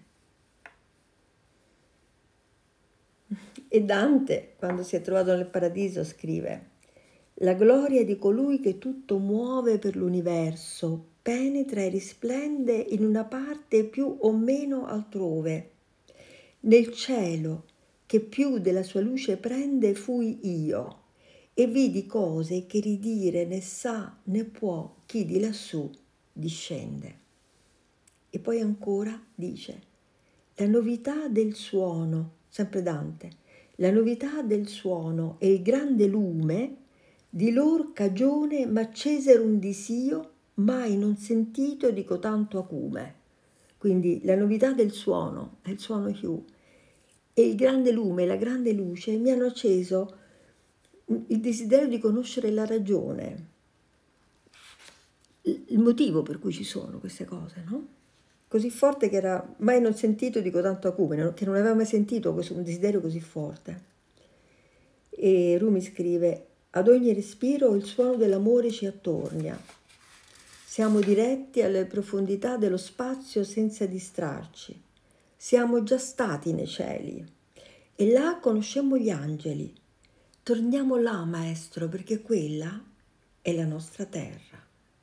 E Dante, quando si è trovato nel paradiso, scrive: la gloria di colui che tutto muove per l'universo penetra e risplende in una parte più o meno altrove. Nel cielo, che più della sua luce prende, fui io, e vidi cose che ridire ne sa né può chi di lassù discende. E poi ancora dice: la novità del suono, sempre Dante, la novità del suono e il grande lume di lor cagione m'accesero un disio mai non sentito di cotanto acume. Quindi la novità del suono, è il suono Hue, e il grande lume, la grande luce mi hanno acceso il desiderio di conoscere la ragione, il motivo per cui ci sono queste cose, no? Così forte che era mai non sentito di cotanto acume, che non aveva mai sentito un desiderio così forte. E Rumi scrive: ad ogni respiro il suono dell'amore ci attornia. Siamo diretti alle profondità dello spazio senza distrarci. Siamo già stati nei cieli e là conoscemmo gli angeli. Torniamo là, maestro, perché quella è la nostra terra.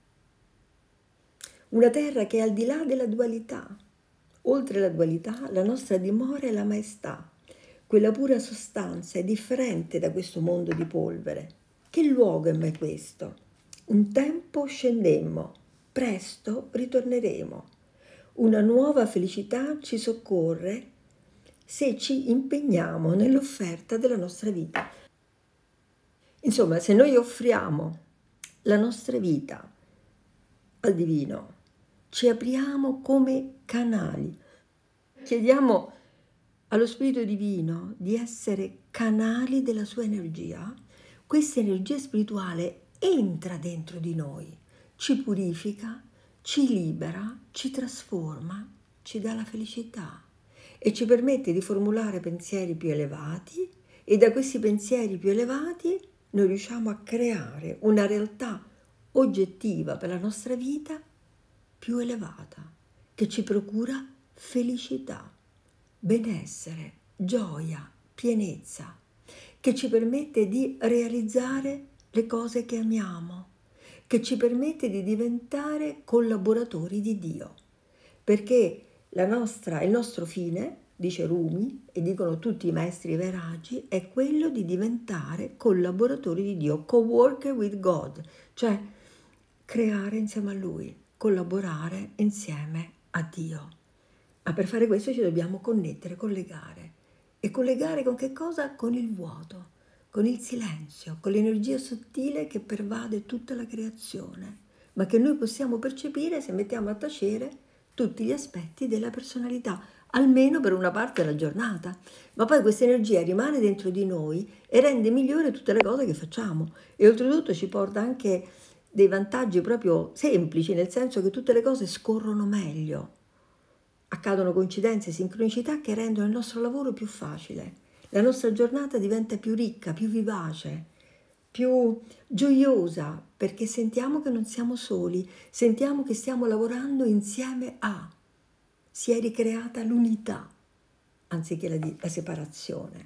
Una terra che è al di là della dualità. Oltre la dualità, la nostra dimora è la maestà. Quella pura sostanza è differente da questo mondo di polvere. Che luogo è mai questo? Un tempo scendemmo, presto ritorneremo. Una nuova felicità ci soccorre se ci impegniamo nell'offerta della nostra vita. Insomma, se noi offriamo la nostra vita al divino, ci apriamo come canali, chiediamo allo Spirito Divino di essere canali della sua energia, questa energia spirituale entra dentro di noi, ci purifica, ci libera, ci trasforma, ci dà la felicità e ci permette di formulare pensieri più elevati, e da questi pensieri più elevati noi riusciamo a creare una realtà oggettiva per la nostra vita più elevata, che ci procura felicità, benessere, gioia, pienezza, che ci permette di realizzare le cose che amiamo, che ci permette di diventare collaboratori di Dio, perché il nostro fine dice Rumi, e dicono tutti i maestri veragi, è quello di diventare collaboratori di Dio, co-worker with God, cioè creare insieme a Lui, collaborare insieme a Dio. Ma per fare questo ci dobbiamo connettere, collegare. E collegare con che cosa? Con il vuoto, con il silenzio, con l'energia sottile che pervade tutta la creazione, ma che noi possiamo percepire se mettiamo a tacere tutti gli aspetti della personalità, almeno per una parte della giornata. Ma poi questa energia rimane dentro di noi e rende migliore tutte le cose che facciamo. E oltretutto ci porta anche dei vantaggi proprio semplici, nel senso che tutte le cose scorrono meglio. Accadono coincidenze e sincronicità che rendono il nostro lavoro più facile. La nostra giornata diventa più ricca, più vivace, più gioiosa, perché sentiamo che non siamo soli, sentiamo che stiamo lavorando insieme a. Si è ricreata l'unità, anziché la separazione.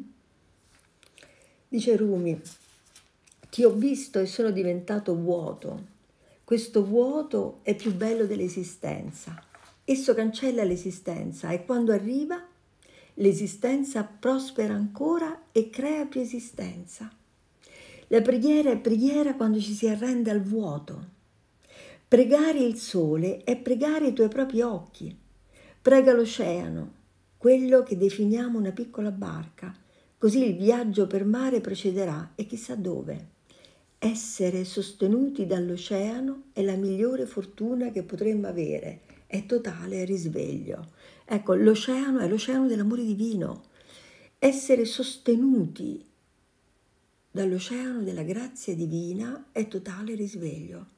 Dice Rumi, ti ho visto e sono diventato vuoto. Questo vuoto è più bello dell'esistenza. Esso cancella l'esistenza e quando arriva, l'esistenza prospera ancora e crea più esistenza. La preghiera è preghiera quando ci si arrende al vuoto. Pregare il sole è pregare i tuoi propri occhi. Prega l'oceano, quello che definiamo una piccola barca, così il viaggio per mare procederà e chissà dove. Essere sostenuti dall'oceano è la migliore fortuna che potremmo avere, è totale risveglio. Ecco, l'oceano è l'oceano dell'amore divino. Essere sostenuti dall'oceano della grazia divina è totale risveglio.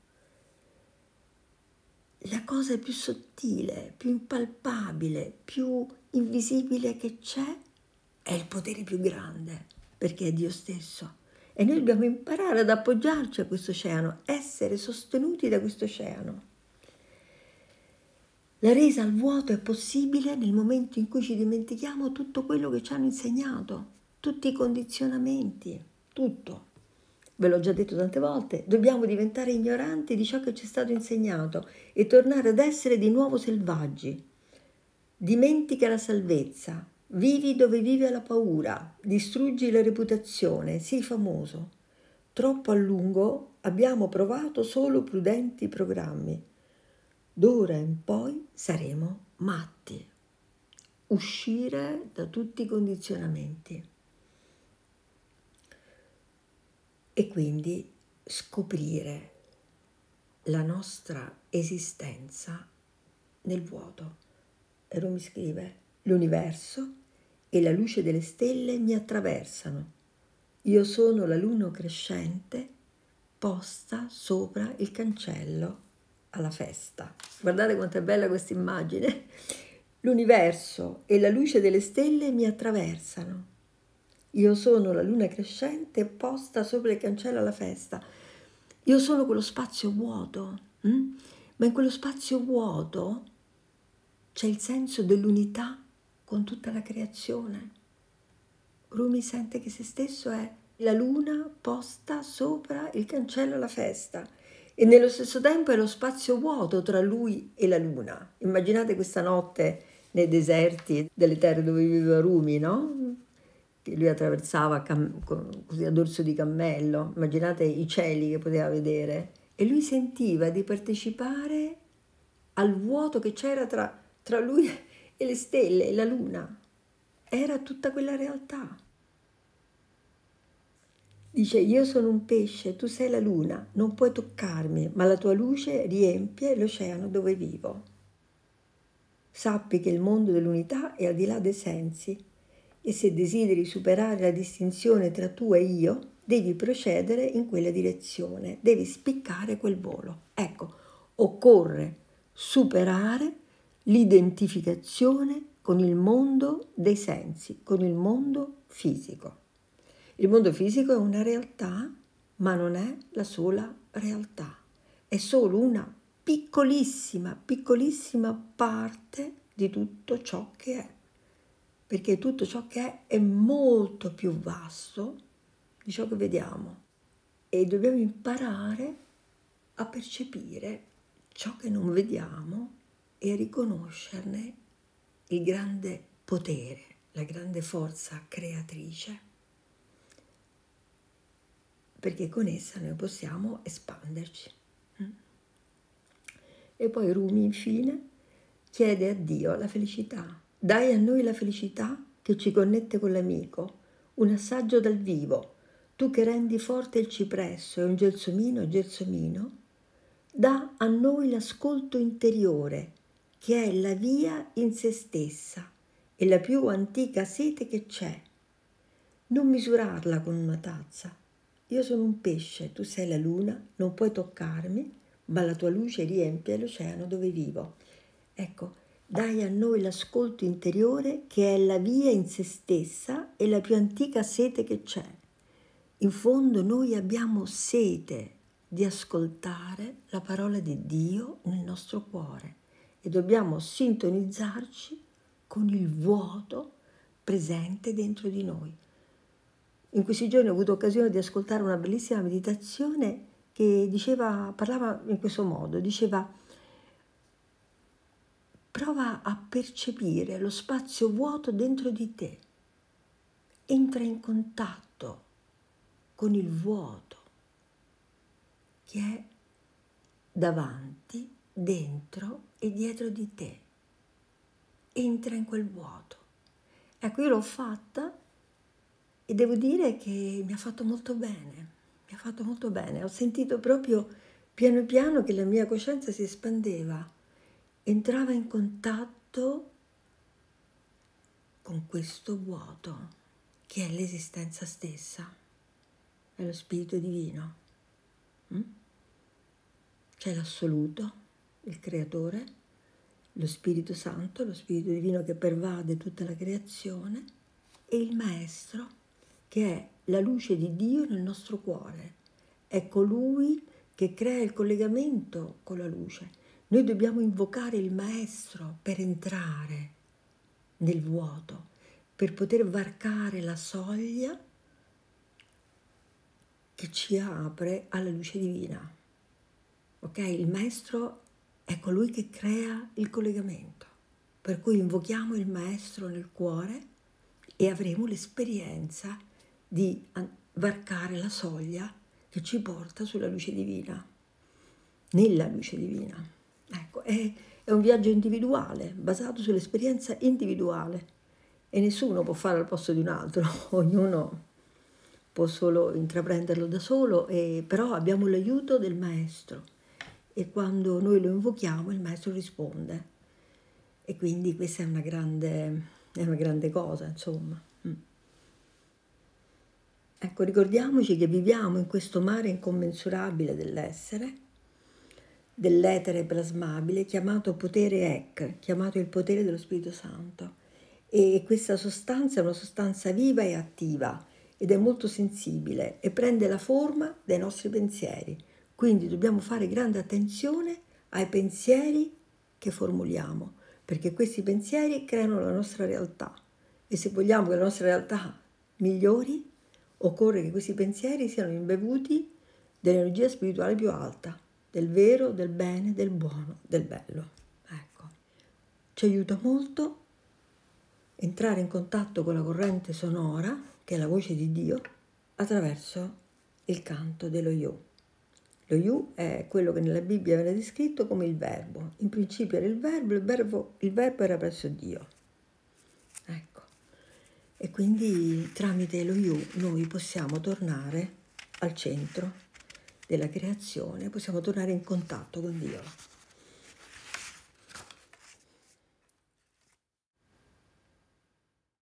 La cosa più sottile, più impalpabile, più invisibile che c'è è il potere più grande, perché è Dio stesso. E noi dobbiamo imparare ad appoggiarci a questo oceano, essere sostenuti da questo oceano. La resa al vuoto è possibile nel momento in cui ci dimentichiamo tutto quello che ci hanno insegnato, tutti i condizionamenti, tutto. Ve l'ho già detto tante volte, dobbiamo diventare ignoranti di ciò che ci è stato insegnato e tornare ad essere di nuovo selvaggi. Dimentica la salvezza, vivi dove vive la paura, distruggi la reputazione, sii famoso. Troppo a lungo abbiamo provato solo prudenti programmi. D'ora in poi saremo matti. Uscire da tutti i condizionamenti. E quindi scoprire la nostra esistenza nel vuoto. E lui mi scrive, l'universo e la luce delle stelle mi attraversano. Io sono la luna crescente posta sopra il cancello alla festa. Guardate quanto è bella questa immagine. L'universo e la luce delle stelle mi attraversano. Io sono la luna crescente posta sopra il cancello alla festa. Io sono quello spazio vuoto, ma in quello spazio vuoto c'è il senso dell'unità con tutta la creazione. Rumi sente che se stesso è la luna posta sopra il cancello alla festa e nello stesso tempo è lo spazio vuoto tra lui e la luna. Immaginate questa notte nei deserti delle terre dove viveva Rumi, no? Che lui attraversava così a dorso di cammello, immaginate i cieli che poteva vedere, e lui sentiva di partecipare al vuoto che c'era tra lui e le stelle e la luna. Era tutta quella realtà. Dice, io sono un pesce, tu sei la luna, non puoi toccarmi, ma la tua luce riempie l'oceano dove vivo. Sappi che il mondo dell'unità è al di là dei sensi, e se desideri superare la distinzione tra tu e io, devi procedere in quella direzione, devi spiccare quel volo. Ecco, occorre superare l'identificazione con il mondo dei sensi, con il mondo fisico. Il mondo fisico è una realtà, ma non è la sola realtà, è solo una piccolissima, piccolissima parte di tutto ciò che è. Perché tutto ciò che è molto più vasto di ciò che vediamo e dobbiamo imparare a percepire ciò che non vediamo e a riconoscerne il grande potere, la grande forza creatrice, perché con essa noi possiamo espanderci. E poi Rumi infine chiede a Dio la felicità. Dai a noi la felicità che ci connette con l'amico, un assaggio dal vivo, tu che rendi forte il cipresso e un gelsomino, dà a noi l'ascolto interiore, che è la via in se stessa e la più antica sete che c'è. Non misurarla con una tazza. Io sono un pesce, tu sei la luna, non puoi toccarmi, ma la tua luce riempie l'oceano dove vivo. Ecco, dai a noi l'ascolto interiore che è la via in se stessa e la più antica sete che c'è. In fondo noi abbiamo sete di ascoltare la parola di Dio nel nostro cuore e dobbiamo sintonizzarci con il vuoto presente dentro di noi. In questi giorni ho avuto occasione di ascoltare una bellissima meditazione che parlava in questo modo, diceva: prova a percepire lo spazio vuoto dentro di te, entra in contatto con il vuoto che è davanti, dentro e dietro di te. Entra in quel vuoto. Ecco, io l'ho fatta e devo dire che mi ha fatto molto bene, Ho sentito proprio piano piano che la mia coscienza si espandeva, entrava in contatto con questo vuoto che è l'esistenza stessa, è lo Spirito Divino. C'è l'assoluto, il Creatore, lo Spirito Santo, lo Spirito Divino che pervade tutta la creazione, e il Maestro, che è la luce di Dio nel nostro cuore. È colui che crea il collegamento con la luce. Noi dobbiamo invocare il Maestro per entrare nel vuoto, per poter varcare la soglia che ci apre alla luce divina. Ok? Il Maestro è colui che crea il collegamento, per cui invochiamo il Maestro nel cuore e avremo l'esperienza di varcare la soglia che ci porta sulla luce divina, nella luce divina. Ecco, è un viaggio individuale, basato sull'esperienza individuale, e nessuno può fare al posto di un altro, ognuno può solo intraprenderlo da solo, però abbiamo l'aiuto del Maestro, e quando noi lo invochiamo il Maestro risponde, e quindi questa è una grande cosa, insomma. Ecco, ricordiamoci che viviamo in questo mare incommensurabile dell'essere, dell'etere plasmabile, chiamato potere Ek, chiamato il potere dello Spirito Santo. E questa sostanza è una sostanza viva e attiva ed è molto sensibile e prende la forma dei nostri pensieri. Quindi dobbiamo fare grande attenzione ai pensieri che formuliamo, perché questi pensieri creano la nostra realtà, e se vogliamo che la nostra realtà migliori, occorre che questi pensieri siano imbevuti dell'energia spirituale più alta, del vero, del bene, del buono, del bello. Ecco, ci aiuta molto entrare in contatto con la corrente sonora, che è la voce di Dio, attraverso il canto dello Yu. Lo Yu è quello che nella Bibbia viene descritto come il verbo. In principio era il verbo era presso Dio. Ecco. E quindi tramite lo Yu noi possiamo tornare al centro della creazione, possiamo tornare in contatto con Dio.